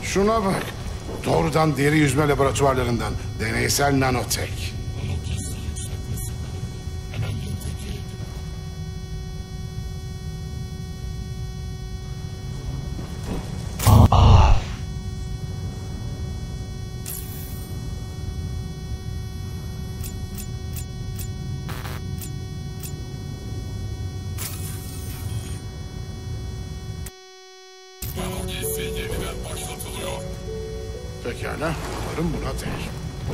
Şuna bak. Doğrudan deri yüzme laboratuvarlarından. Deneysel nanotek. Pekala, umarım buna değer.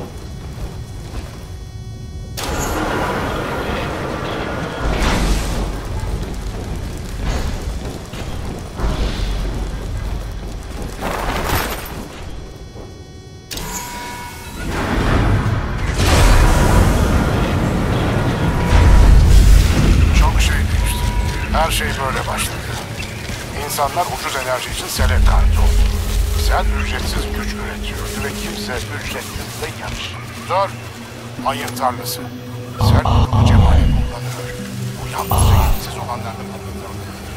Çok şey değişti. Her şey böyle başladı. İnsanlar ucuz enerji için sele kaydoldu. Sen ücretsiz güç üretiyordu ve kimse ücretsiz de yarış. Dur! Hayır tarlası. Sen bunu cemali kullanıyor. Bu yalnızca yetsiz olanlarla kullanıyor.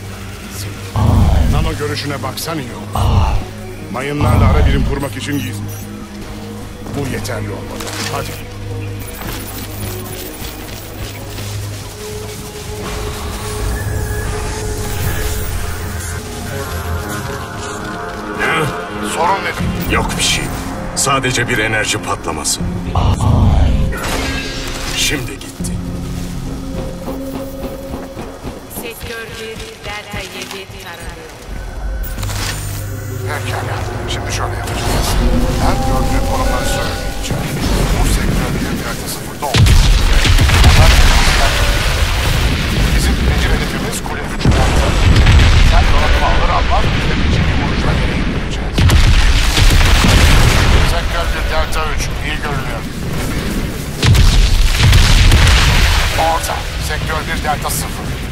Nano görüşüne baksan iyi olur. Mayınlarla ara birim kurmak için gizli. Bu yeterli olmalı. Hadi. Sorun nedir? Yok bir şey. Sadece bir enerji patlaması. Şimdi gitti. Sektör 1, Delta 7 taranıyor. Pekala. Şimdi şöyle yapacağız. Ben gördüğüm konumları söyleyeceğim. Bu sektör 1.0'da oldu. Bizim birinci hedefimiz kule 3 delta. Sen donatımı alır almaz biz de birinci bir vuruşla geri indireceğiz. Sektör 1 delta 3 iyi görünüyor. Orta. Sektör 1 delta 0.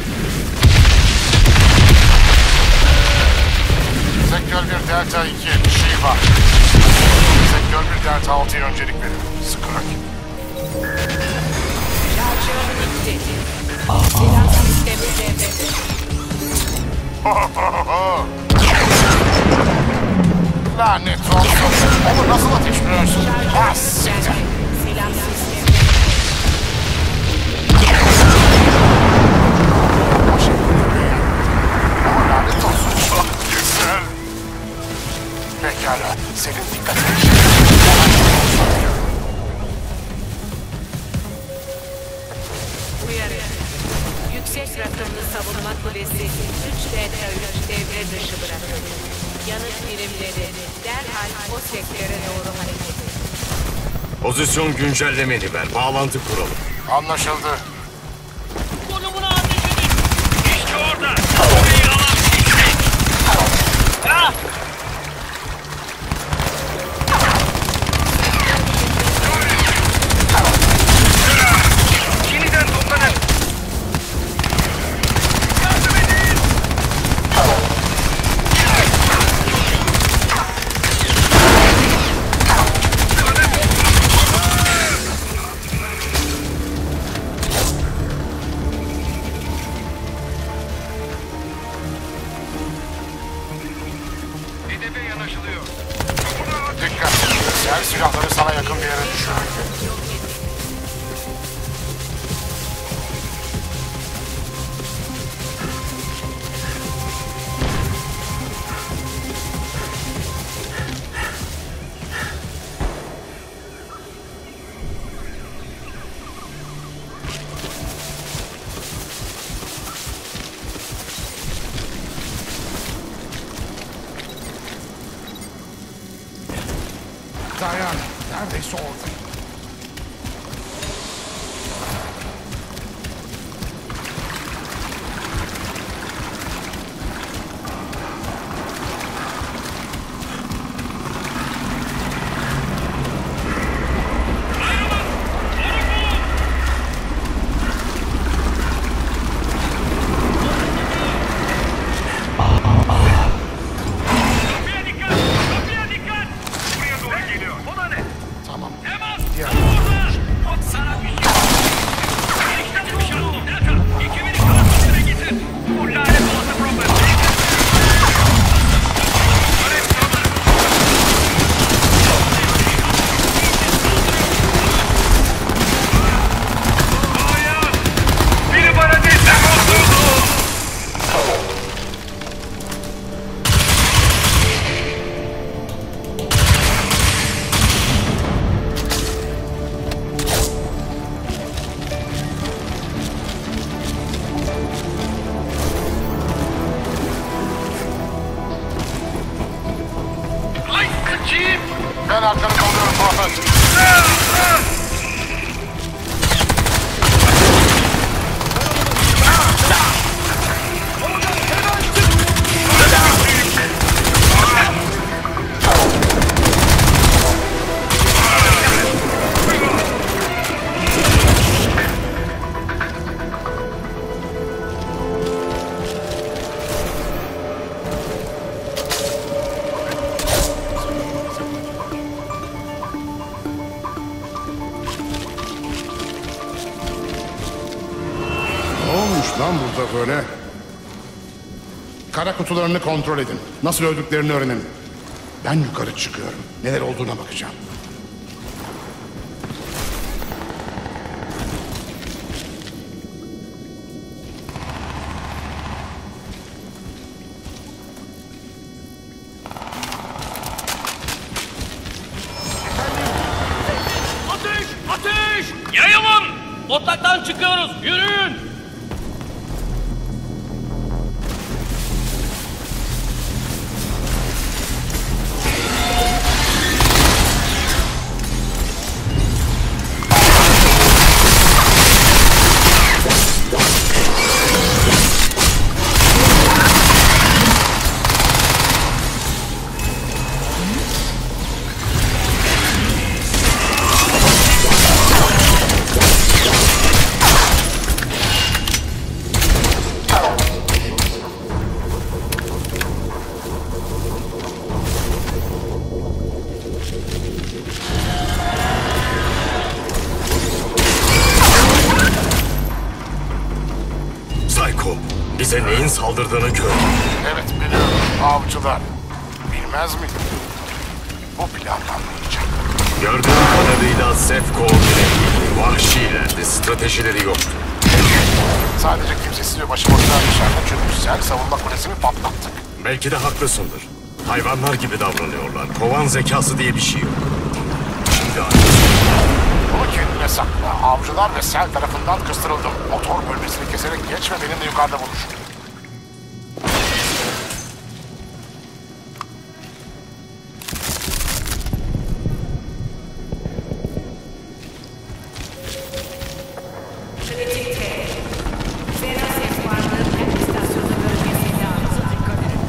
Sektör 1 delta 2 bir şey var. Sektör 1 delta 6'ya öncelik verin. Sıkı rakip. Şarjör bitti. Silah sistemi devrede. Lanet olsun. Onu nasıl ateşliyorsun? Ha siktir. Silah sistemi. O şey ama lanet olsun. Çok güzel. Pekala. Senin dikkatini çekin. Uyarı. Yüksek rakımlı savunma kulesi 3 Delta 3 devre dışı bırakıldı. Yanıt birimleri derhal o sektöre doğru hareket edin. Pozisyon güncellemeni ver. Bağlantı kuralım. Anlaşıldı. Konumunu ateş edin. İşte orada. Orayı alan çekecek. Ah! Yeniden toplanın. Yardım edin. Hedefe yanaşılıyor. Dikkat. Sen silahları sana yakın bir yere düşür. Dayan. Neredeyse orada. Kapıya dikkat. Kapıya dikkat. Buraya doğru geliyor. O da ne? Tamam. Temas. Ben arkanı alıyorum Muhammed. Lan burada böyle. Kara kutularını kontrol edin. Nasıl öldüklerini öğrenin. Ben yukarı çıkıyorum. Neler olduğuna bakacağım. Ateş! Ateş! Yayılın! Otlaktan çıkıyoruz. Yürüyün! Bize neyin saldırdığını gör. Evet biliyorum. Avcılar. Bilmez miyim? Bu planlanmayacak. Gördüğüm kadarıyla Sefko bile vahşilerdi. Stratejileri yoktu. Sadece kimsesiz ve başıboşlar dışarıda çürümüşsel savunma kulesini patlattık. Belki de haklısındır. Hayvanlar gibi davranıyorlar. Kovan zekası diye bir şey yok. Şimdi Bunu kendine sakla. Avcılar ve sel tarafından kıstırıldım. Motor bölmesini keserek geç ve benimle yukarıda buluş. Kritik T. Xenos varlığı hem istasyonu bölgesinde ağzı dikkat edin.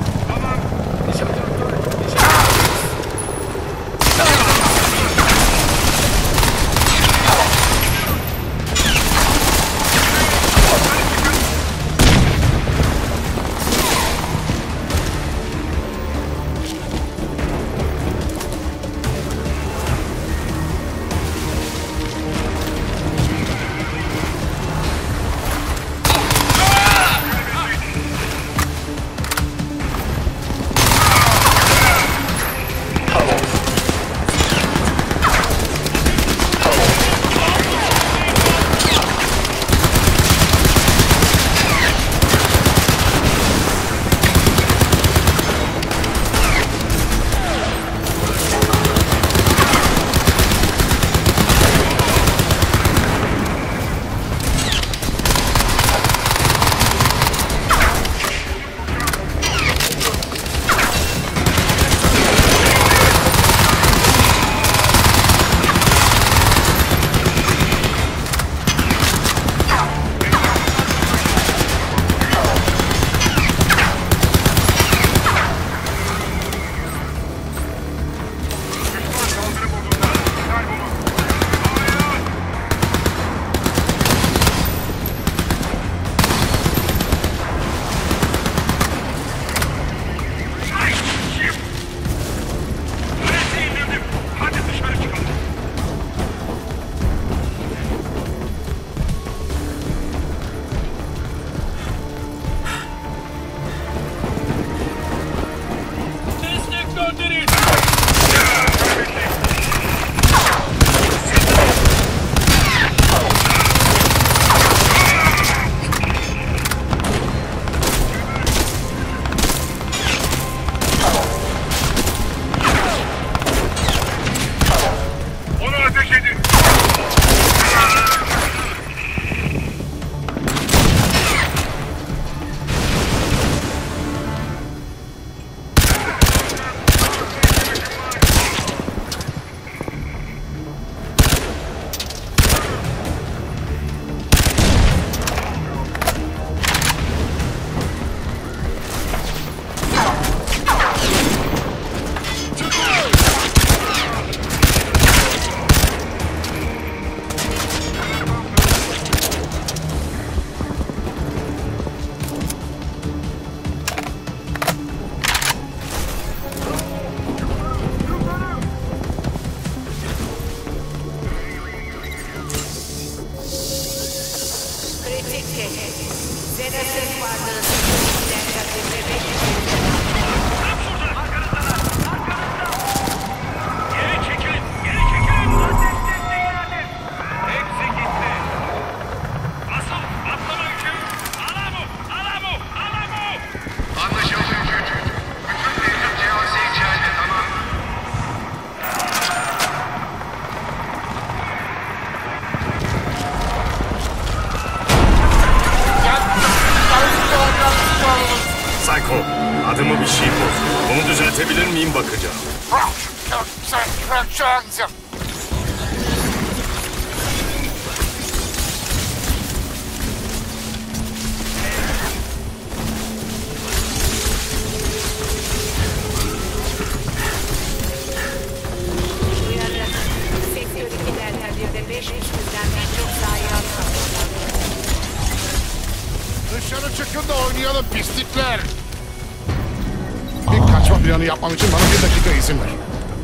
Bunu düzeltebilir miyim bakacağım. Uyarı. Sektör 2'den radyoda 5 üstünden çok zayiat kapatıyor. Dışarı çıkın da oynayalım pislikler. Bir kaçma planı yapmam için bana 1 dakika izin ver.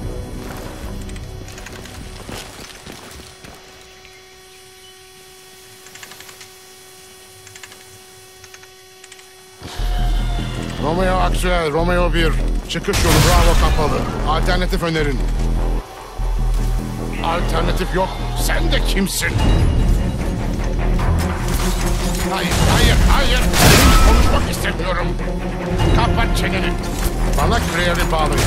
Romeo Aktüel, Romeo 1. Çıkış yolu Bravo kapalı. Alternatif önerin. Alternatif yok. Sen de kimsin? Hayır, hayır, hayır. Konuşmak istemiyorum. Kapat çeneni. Bana küreğini bağlayın.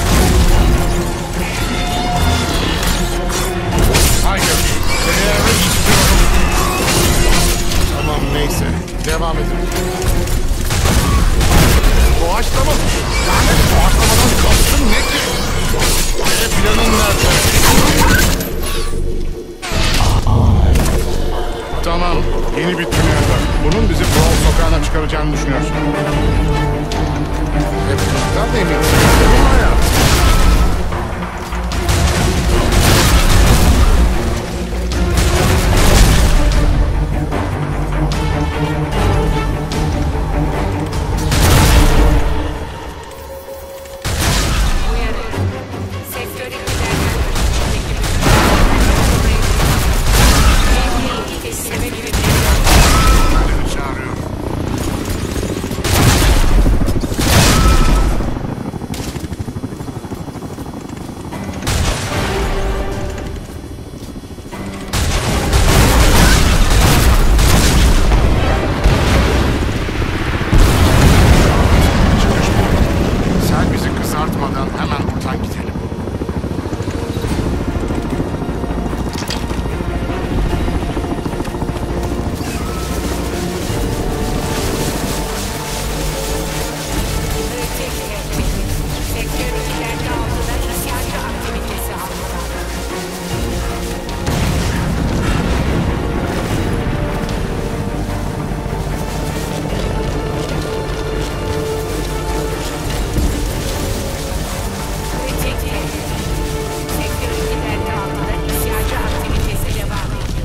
Hayır, küreğini istiyorum. Tamam, neyse. Devam edin. Doğaçlama. Yani doğaçlamadan kastın ne ki? Planın nerede? Tamam, yeni bir tünel var. Bunun bizi Brawl sokağına çıkaracağını düşünüyorsun. Ve bundan da emin. Uyarı. Sektör 2'den teslim edildi. Beni çağırıyor. Sen bizi kızartmadan hemen buradan gidelim. Sektör 2'den altıda isyancı aktivitesi aldılar. Sektör 2'den altıda isyancı aktivitesi devam ediyor.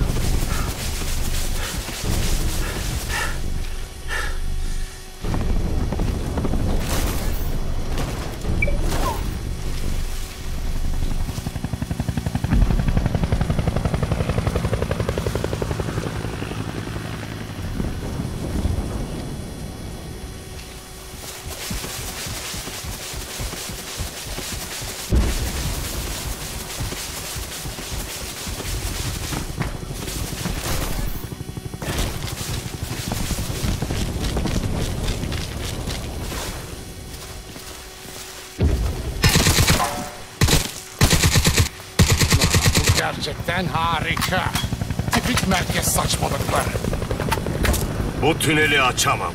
Bu gerçekten harika. Tipik merkez saçmalıklar. Bu tüneli açamam.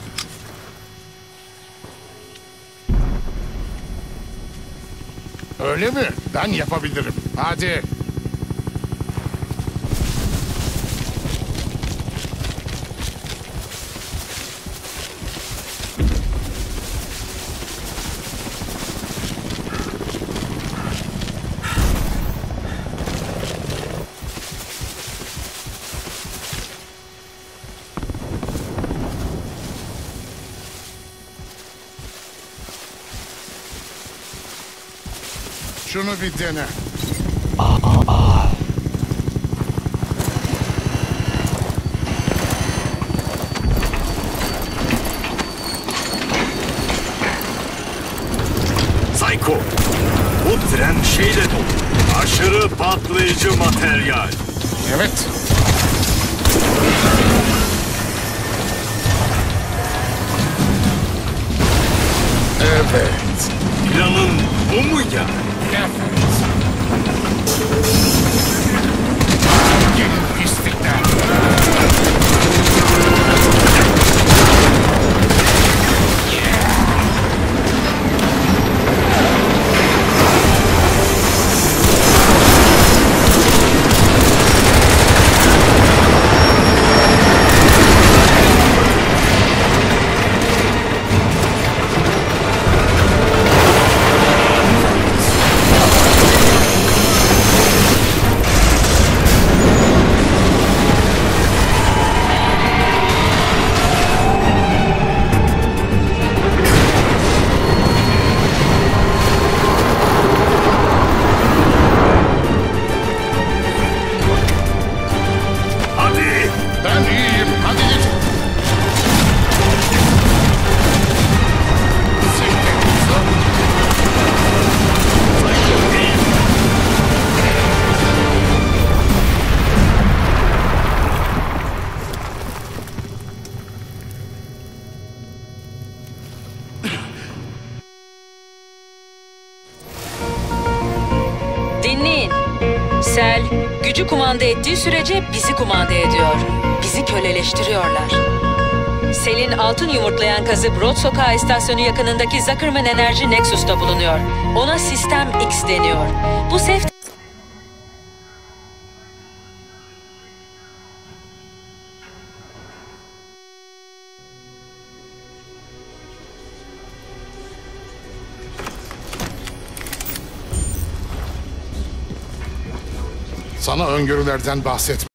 Öyle mi? Ben yapabilirim. Hadi. Şunu bir dene. Psycho, bu tren şeyle dolu. Aşırı patlayıcı materyal. Evet. Evet. Planın bu mu yani? Evet. Gelin pislikler. Sel, gücü kumanda ettiği sürece bizi kumanda ediyor. Bizi köleleştiriyorlar. Sel'in altın yumurtlayan kazı Broad Sokağı istasyonu yakınındaki Zuckerman Enerji Nexus'ta bulunuyor. Ona Sistem X deniyor. Bu Sana öngörülerden bahsetme.